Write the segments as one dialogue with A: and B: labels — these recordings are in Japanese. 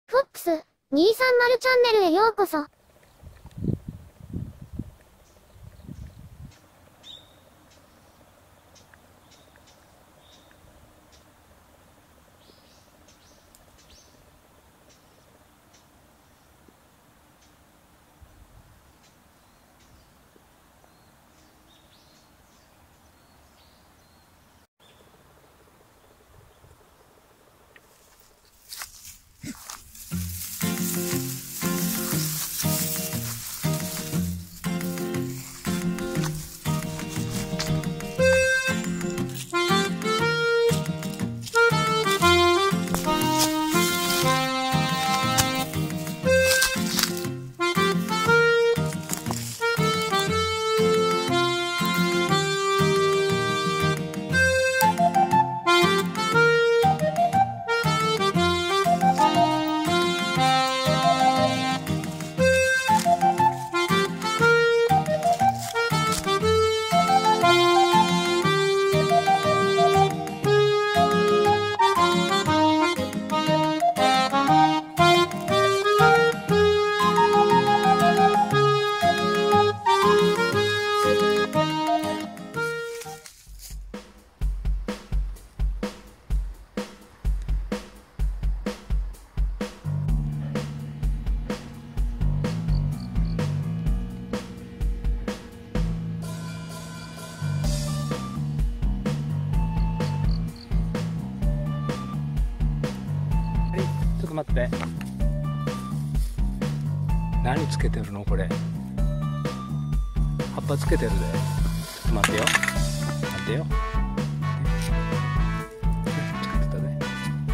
A: フォックス230チャンネルへようこそ。
B: ちょっと待って、何つけてるのこれ。葉っぱつけてるで。ちょっと待ってよ、待ってよ。つけてたね。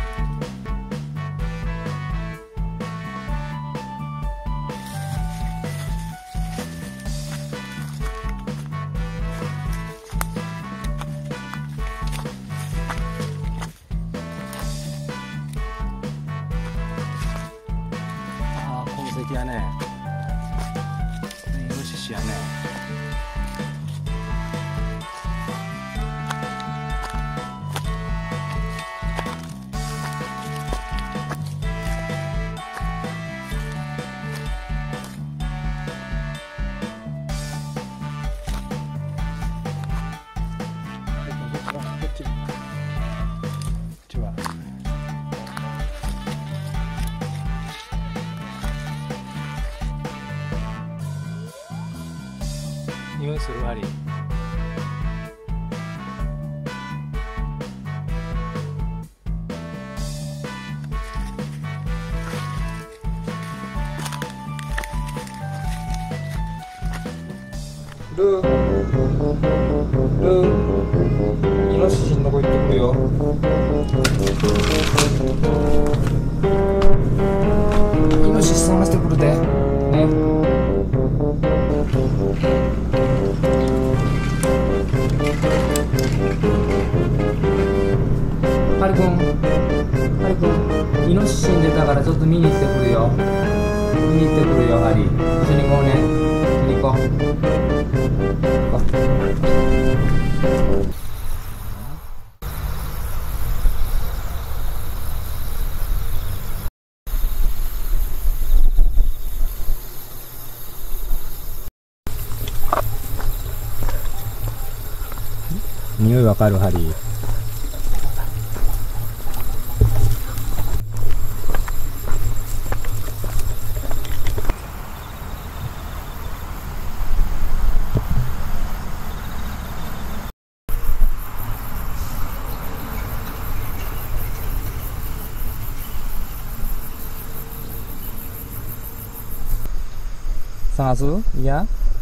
B: 痕跡やね。イノシシやね。こっちは。匂いするワリ。ルー、イノシシのとこ行ってくるよ。イノシシ探してくるでね。ハリ君、イノシシに出たからちょっと見に行ってくるよ。見に行ってくるよ、ハリ。一緒に行こうね。一緒に行こう。匂いわかる、ハリー。探す？いや。